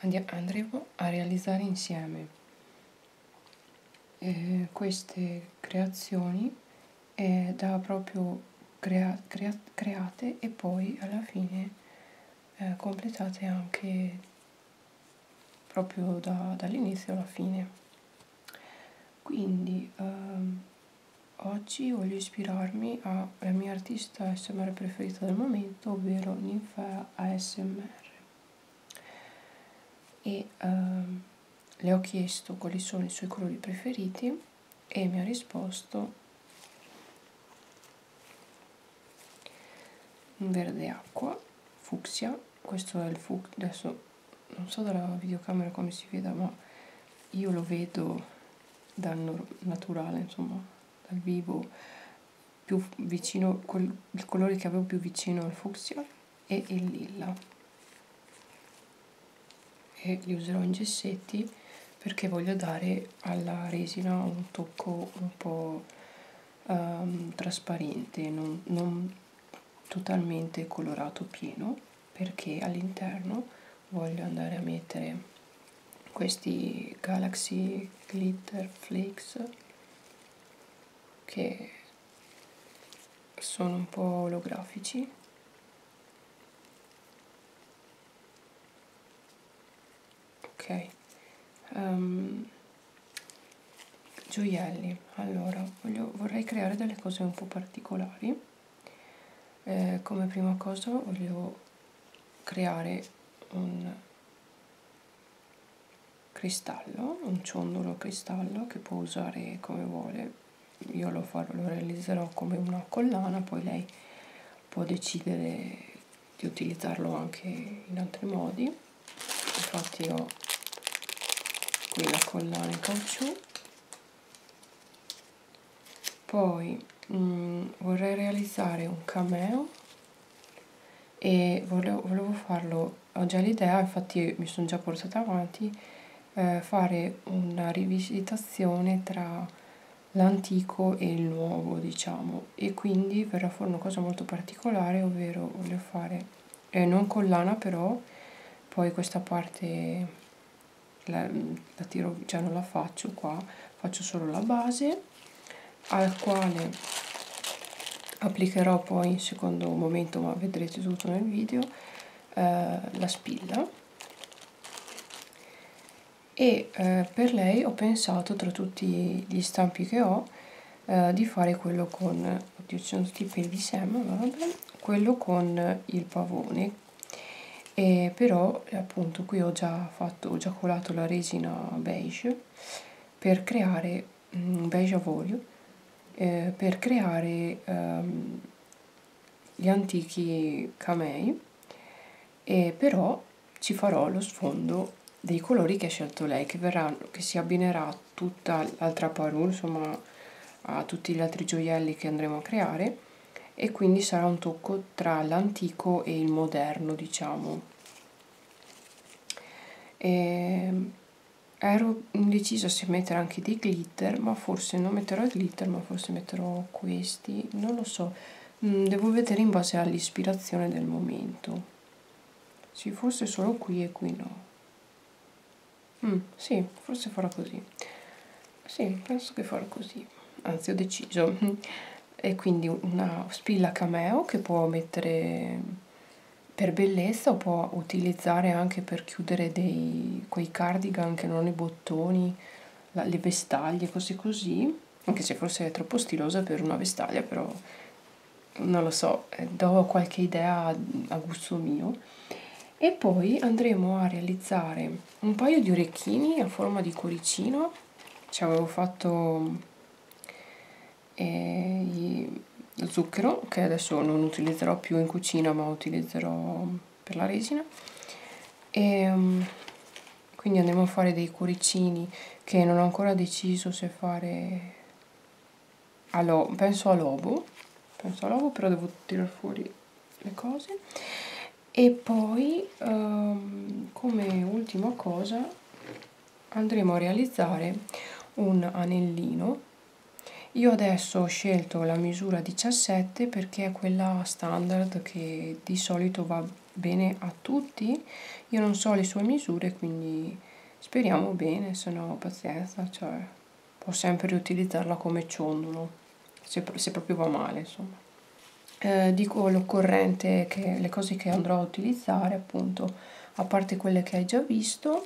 andremo a realizzare insieme queste creazioni da proprio create e poi alla fine completate anche proprio dall'inizio alla fine. Quindi oggi voglio ispirarmi alla mia artista ASMR preferita del momento, ovvero Ninfea ASMR, e le ho chiesto quali sono i suoi colori preferiti e mi ha risposto un verde acqua, fucsia. Questo è il fucsia, adesso non so dalla videocamera come si veda, ma io lo vedo dal naturale, insomma dal vivo, più vicino, il colore che avevo più vicino al fucsia e il lilla, e li userò in gessetti perché voglio dare alla resina un tocco un po' trasparente, non totalmente colorato pieno, perché all'interno voglio andare a mettere questi Galaxy Glitter Flakes che sono un po' olografici. Ok, gioielli. Allora vorrei creare delle cose un po' particolari. Come prima cosa voglio creare un cristallo, un ciondolo cristallo che può usare come vuole. Io lo realizzerò come una collana, poi lei può decidere di utilizzarlo anche in altri modi. Infatti ho qui la collana in caucciù. Poi vorrei realizzare un cameo e volevo farlo, ho già l'idea, infatti mi sono già portata avanti, fare una rivisitazione tra l'antico e il nuovo, diciamo, e quindi verrà fuori una cosa molto particolare, ovvero voglio fare non collana, però poi questa parte la tiro, già non la faccio qua, faccio solo la base, al quale applicherò poi in secondo momento, ma vedrete tutto nel video, la spilla. E per lei ho pensato, tra tutti gli stampi che ho, di fare quello con, oddio ci sono tutti i peli di Sam, vabbè, quello con il pavone. Però appunto qui ho già colato la resina beige per creare beige avorio, per creare gli antichi camei, e però ci farò lo sfondo dei colori che ha scelto lei, che si abbinerà a tutta l'altra parure, insomma a tutti gli altri gioielli che andremo a creare, e quindi sarà un tocco tra l'antico e il moderno, diciamo. Ero indecisa se mettere anche dei glitter, ma forse non metterò il glitter, ma forse metterò questi, non lo so, devo vedere in base all'ispirazione del momento. Sì, forse solo qui e qui no. Sì, forse farò così. Sì, penso che farò così, anzi ho deciso. E quindi una spilla cameo che può mettere per bellezza o può utilizzare anche per chiudere quei cardigan che non hanno i bottoni, le vestaglie, cose così, anche se forse è troppo stilosa per una vestaglia, però non lo so, do qualche idea a gusto mio. E poi andremo a realizzare un paio di orecchini a forma di cuoricino. Ci avevo fatto lo zucchero, che adesso non utilizzerò più in cucina, ma utilizzerò per la resina. E quindi andremo a fare dei cuoricini che non ho ancora deciso se fare penso a lobo, però devo tirare fuori le cose. E poi come ultima cosa andremo a realizzare un anellino. Io adesso ho scelto la misura 17 perché è quella standard che di solito va bene a tutti. Io non so le sue misure, quindi speriamo bene, se no pazienza, cioè può sempre riutilizzarla come ciondolo, se proprio va male, insomma. Dico l'occorrente, che le cose che andrò a utilizzare, appunto, a parte quelle che hai già visto,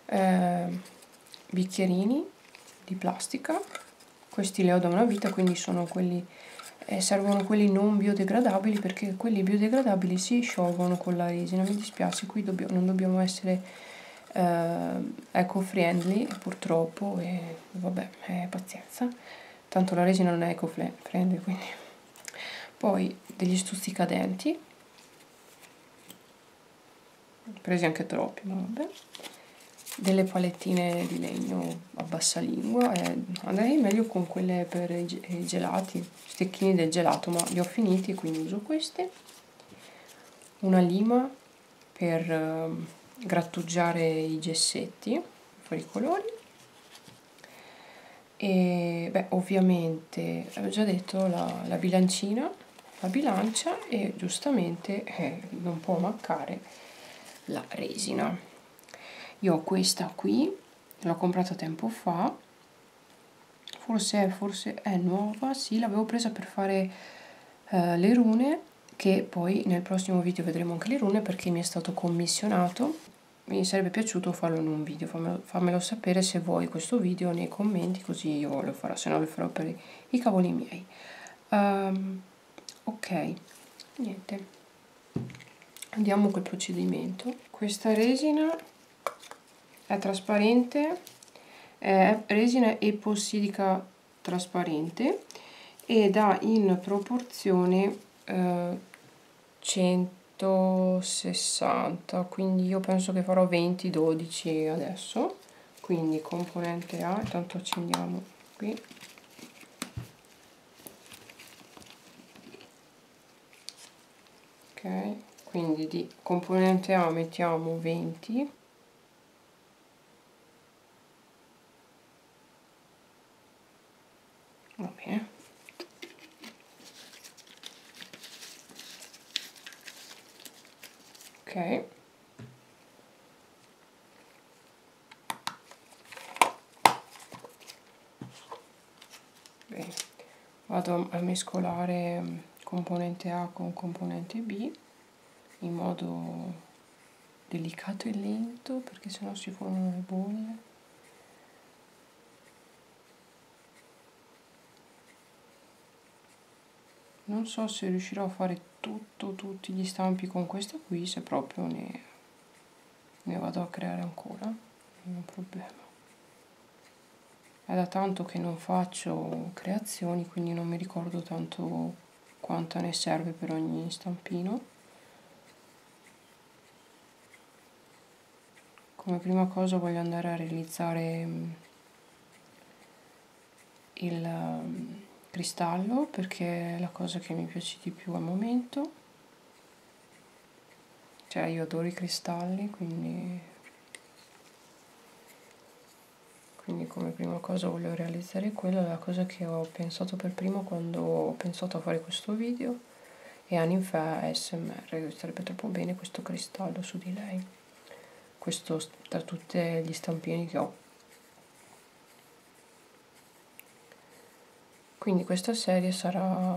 bicchierini di plastica, questi li ho da una vita, quindi sono quelli, servono quelli non biodegradabili, perché quelli biodegradabili si sciolgono con la resina. Mi dispiace, qui non dobbiamo essere eco-friendly purtroppo, e vabbè, pazienza, tanto la resina non è eco-friendly, quindi. Poi degli stuzzicadenti, presi anche troppi, ma vabbè, delle palettine di legno a bassa lingua, andrei meglio con quelle per i gelati, stecchini del gelato, ma li ho finiti, quindi uso queste. Una lima per grattugiare i gessetti, fare i colori. E beh, ovviamente avevo già detto la bilancina, la bilancia, e giustamente non può mancare la resina. Io ho questa qui, l'ho comprata tempo fa, forse è nuova, sì, l'avevo presa per fare le rune, che poi nel prossimo video vedremo anche le rune, perché mi è stato commissionato. Mi sarebbe piaciuto farlo in un video, fammelo sapere se vuoi questo video nei commenti, così io lo farò, se no lo farò per i cavoli miei. Ok, niente, andiamo col procedimento. Questa resina è trasparente, è resina epossidica trasparente, ed ha in proporzione 160, quindi io penso che farò 20-12 adesso. Quindi componente A, intanto accendiamo qui. Ok, quindi di componente A mettiamo 20. Va bene. Ok. Bene. Vado a mescolare componente A con componente B in modo delicato e lento, perché sennò si formano le bolle. Non so se riuscirò a fare tutti gli stampi con questa qui, se proprio ne vado a creare ancora, non è un problema. È da tanto che non faccio creazioni, quindi non mi ricordo tanto quanta ne serve per ogni stampino. Come prima cosa voglio andare a realizzare il cristallo, perché è la cosa che mi piace di più al momento. Cioè, io adoro i cristalli, quindi come prima cosa voglio realizzare quella. È la cosa che ho pensato per primo quando ho pensato a fare questo video, e Aninfa ASMR, sarebbe troppo bene questo cristallo su di lei, questo tra tutti gli stampini che ho. Quindi questa serie sarà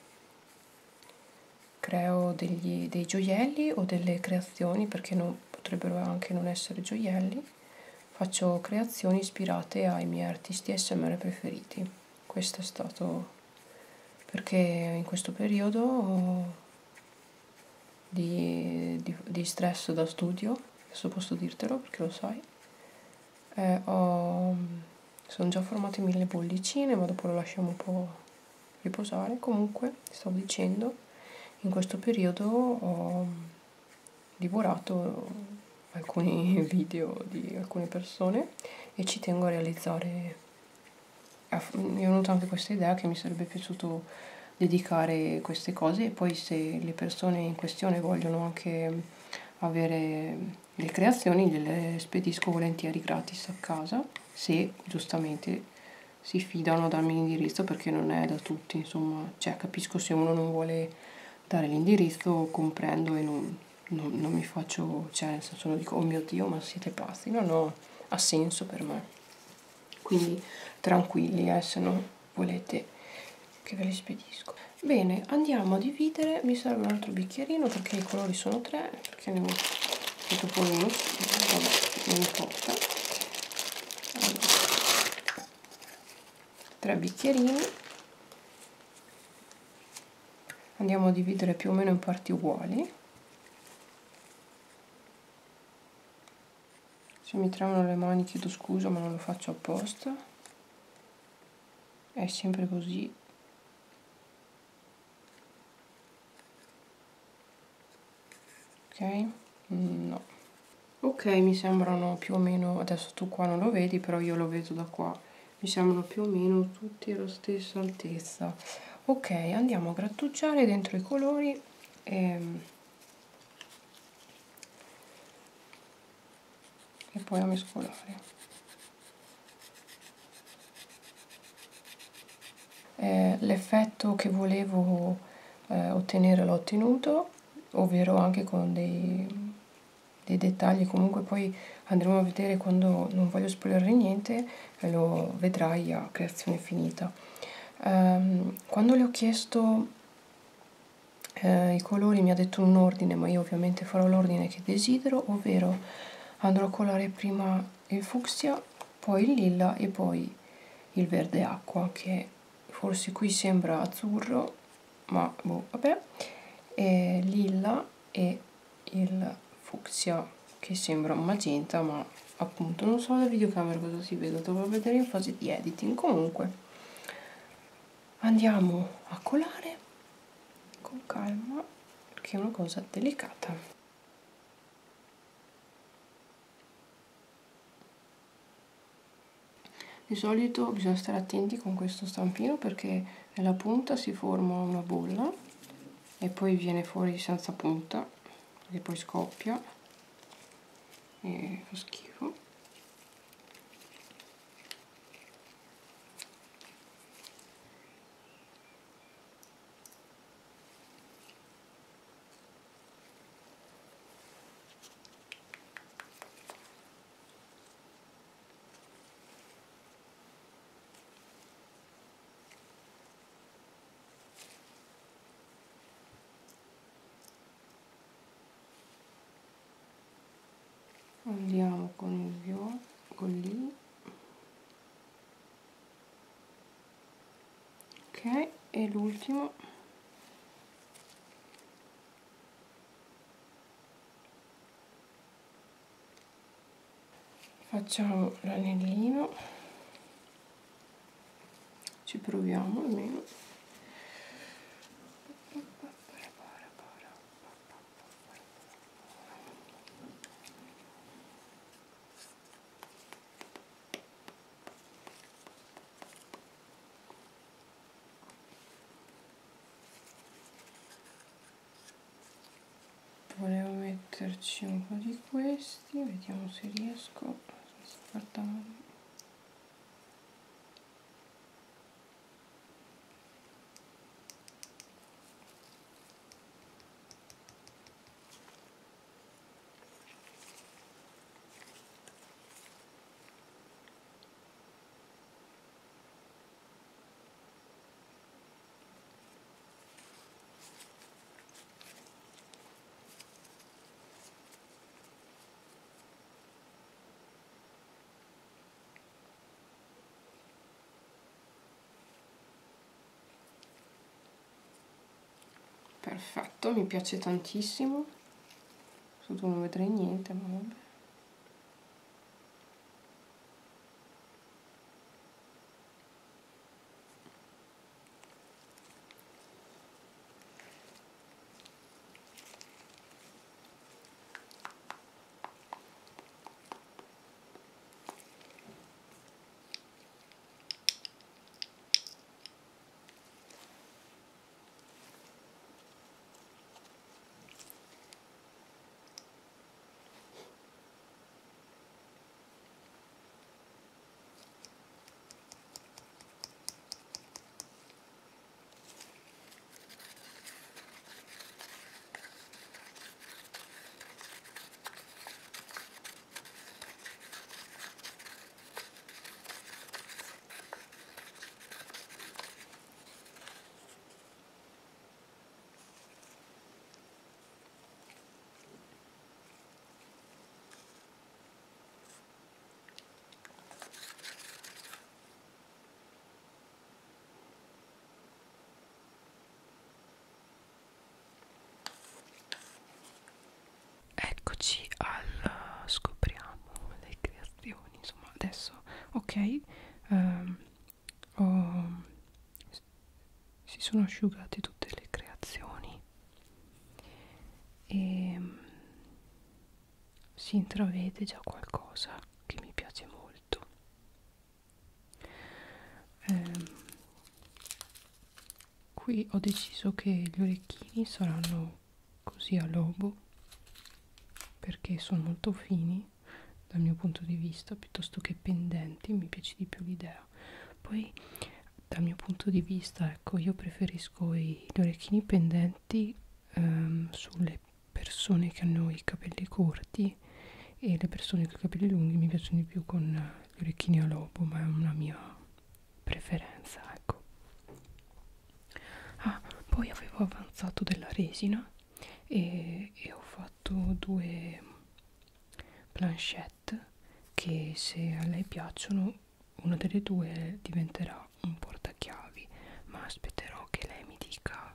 creo dei gioielli o delle creazioni, perché potrebbero anche non essere gioielli. Faccio creazioni ispirate ai miei artisti ASMR preferiti. Questo è stato perché in questo periodo di stress da studio, adesso posso dirtelo perché lo sai, sono già formate 1000 bollicine, ma dopo lo lasciamo un po' riposare. Comunque, stavo dicendo, in questo periodo ho divorato alcuni video di alcune persone e ci tengo a realizzare. Mi è venuta anche questa idea che mi sarebbe piaciuto dedicare queste cose, e poi se le persone in questione vogliono anche avere le creazioni, gliele spedisco volentieri gratis a casa, se giustamente si fidano a darmi l'indirizzo, perché non è da tutti, insomma, cioè capisco se uno non vuole dare l'indirizzo, comprendo, e non mi faccio, cioè nel senso non dico oh mio Dio ma siete pazzi, no, ha senso per me, quindi tranquilli, se non volete che ve li spedisco. Bene, andiamo a dividere, mi serve un altro bicchierino perché i colori sono 3, perché ne ho tutto poi uno, vabbè, non importa. Allora, 3 bicchierini, andiamo a dividere più o meno in parti uguali. Se mi tremano le mani chiedo scusa, ma non lo faccio apposta, è sempre così. Ok, no, ok, mi sembrano più o meno, adesso tu qua non lo vedi però io lo vedo da qua, mi sembrano più o meno tutti alla stessa altezza. Ok, andiamo a grattugiare dentro i colori e poi a mescolare. L'effetto che volevo ottenere l'ho ottenuto, ovvero anche con dei dettagli, comunque poi andremo a vedere quando, non voglio spoilerare niente, lo vedrai a creazione finita. Quando le ho chiesto i colori mi ha detto un ordine, ma io ovviamente farò l'ordine che desidero, ovvero andrò a colare prima il fucsia, poi il lilla e poi il verde acqua, che forse qui sembra azzurro, ma boh, vabbè, e lilla e il fucsia che sembra magenta, ma appunto non so da videocamera cosa si vede, dovrò vedere in fase di editing. Comunque andiamo a colare con calma perché è una cosa delicata. Di solito bisogna stare attenti con questo stampino perché nella punta si forma una bolla e poi viene fuori senza punta, perché poi scoppia e fa schifo. Andiamo con il viola, con lì, ok, e l'ultimo facciamo l'anellino, ci proviamo almeno. Volevo metterci un po' di questi, vediamo se riesco senza far danno. Perfetto, mi piace tantissimo, sotto non vedrei niente, ma vabbè. si sono asciugate tutte le creazioni e si intravede già qualcosa che mi piace molto. Qui ho deciso che gli orecchini saranno così a lobo perché sono molto fini dal mio punto di vista, piuttosto che pendenti, mi piace di più l'idea. Poi dal mio punto di vista, ecco, io preferisco gli orecchini pendenti sulle persone che hanno i capelli corti, e le persone con i capelli lunghi mi piacciono di più con gli orecchini a lobo, ma è una mia preferenza, ecco. Ah, poi avevo avanzato della resina e ho fatto due planchette che, se a lei piacciono, una delle due diventerà un portachiavi, ma aspetterò che lei mi dica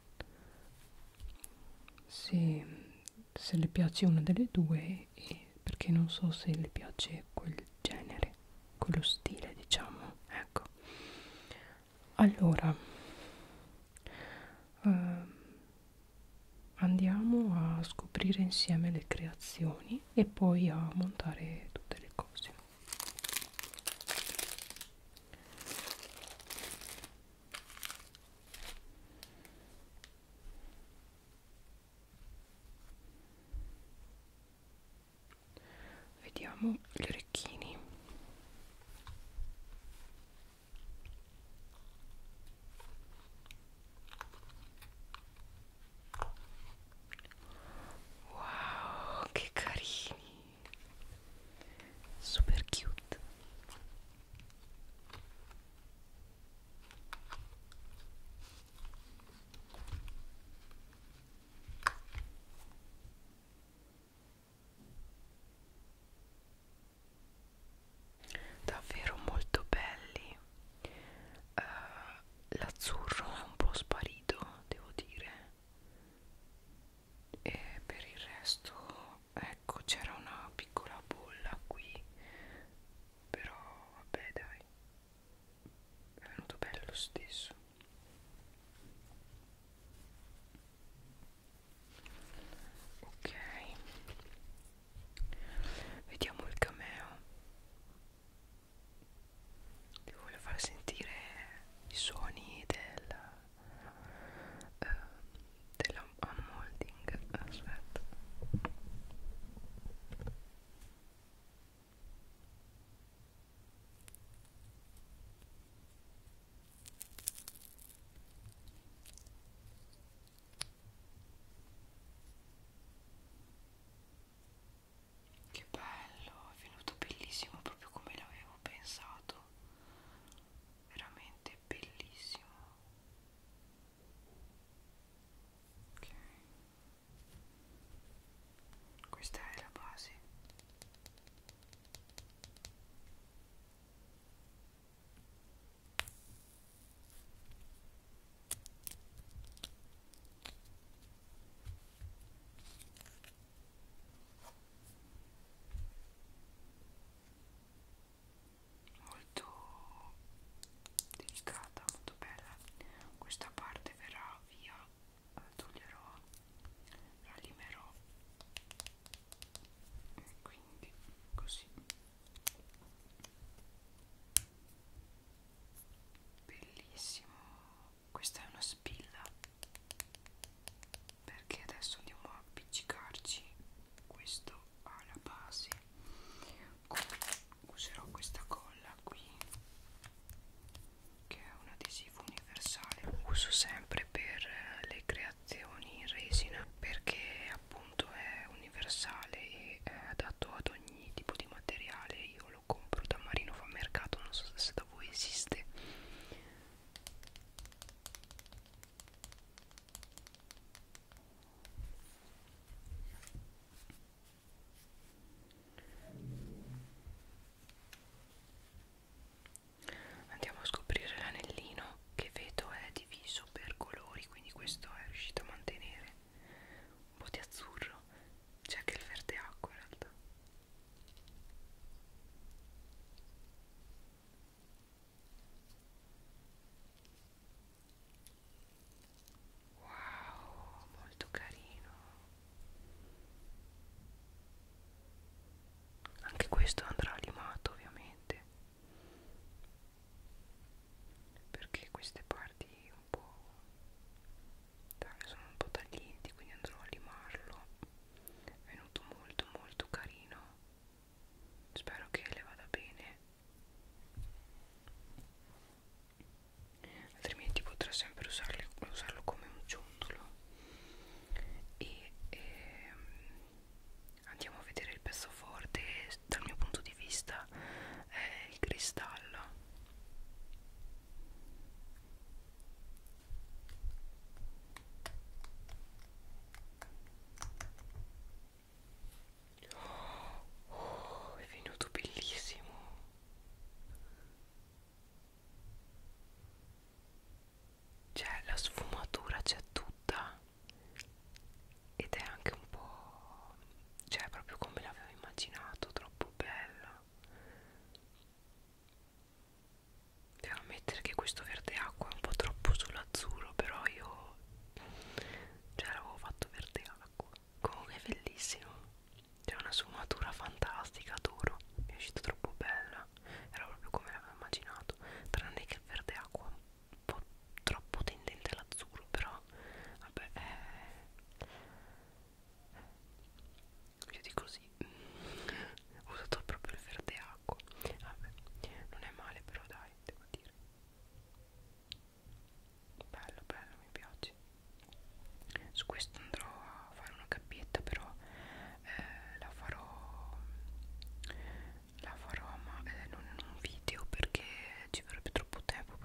se le piace una delle due, perché non so se le piace quel genere, quello stile, diciamo, ecco. Allora andiamo a scoprire insieme le creazioni e poi a montare tutte le cose. Vediamo gli orecchini. Wow, che carini, super cute. Davvero molto belli. L'azzurro è un po' sparito, devo dire, e per il resto, ecco, c'era una piccola bolla qui, però vabbè, dai, è venuto bello lo stesso. Ok, vediamo il cameo. Vi voglio far sentire i suoni della unmolding. Aspetta.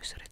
essere